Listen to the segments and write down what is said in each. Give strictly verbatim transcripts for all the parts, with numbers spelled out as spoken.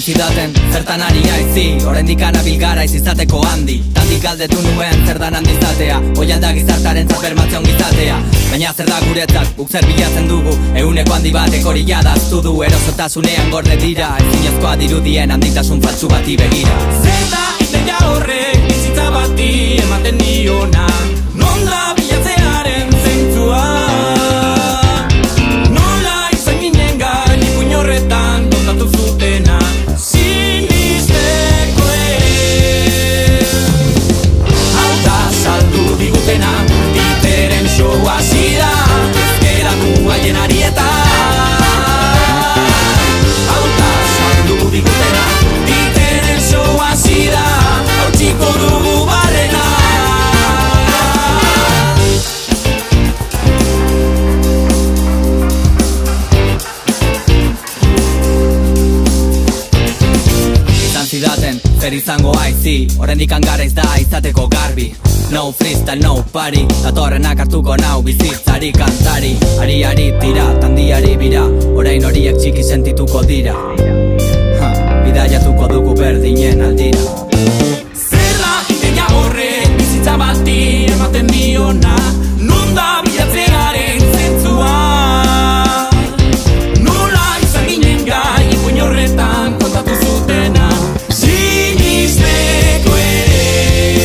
zidaten, zertan ari aizi, oraindik anabil gara izateko handi. Tandik galdetu nuen zer dan handizatea, oian da gizartaren bermatzen gizatea. Baina zer da guretzat, guk zer bilatzen dugu, euneko handi batek hori jadaztu du. Erosotasunean gorde dira, ezinezkoa dirudien handitasun faltsu bati begira. Zer da ideia horrek bizitza bati ematen diona, non da bilatzearen zentzua? Nola izan ginen gai ipuin horretan kontatu zutena sinisteko ez? Hau da saldu digutena, titeren showa zida, ezkeratu haien arietan. Hau da saldu digutena, titeren showa zida, hau txiko dugu barrena. Zidaten, zer izango aizi, oraindik garaiz da izateko garbi. No freestyle, no party, datorrenak hartuko nau bizitzari kantari. Ari-ari tira, tandiari bira, orain horiek txiki sentituko dira. Ha, bidaiatuko dugu berdinen aldira. Zer da ideia horrek bizitza bati ematen diona, non da bilatzearen zentzua? Nola izan ginen gai ipuin horretan kontatu zutena sinisteko ere?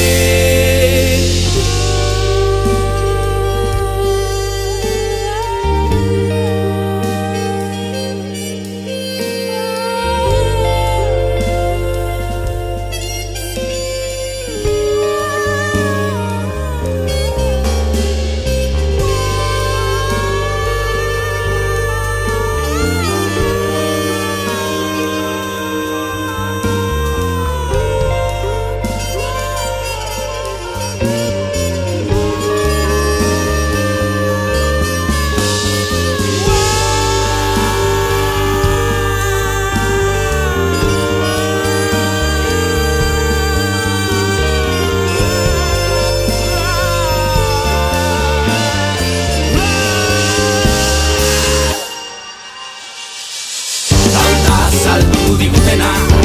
Saldu digutena